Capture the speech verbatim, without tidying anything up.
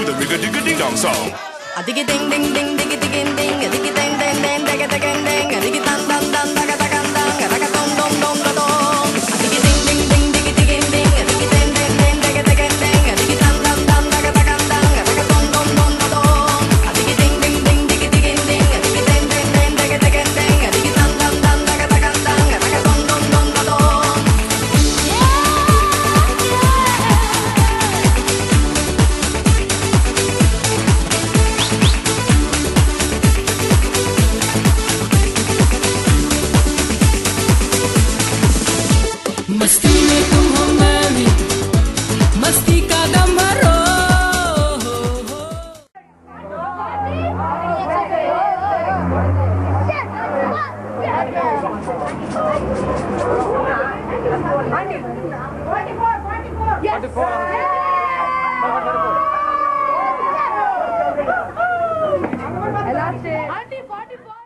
the rigga-digga-ding-dong song. A diggy ding ding ding diggy ding ding a diggy ding ding ding diggy ding ding a diggy dang dang dang daga daga dang a daga dong dong dong dong dong a diggy ding ding ding diggy ding ding a diggy ding ding ding diggy ding ding a diggy dang dang dang daga daga dang a daga dong dong dong dong a diggy ding ding ding diggy ding ding a diggy ding ding ding diggy ding ding a diggy dang dang dang daga daga dang a daga dong dong dong dong मस्ती में तुम हो मैं भी मस्ती का गम भरो forty-four